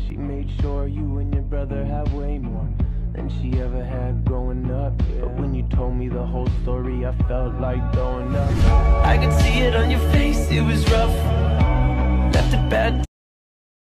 She made sure you and your brother have way more than she ever had growing up. But when you told me the whole story, I felt like throwing up. I could see it on your face, it was rough.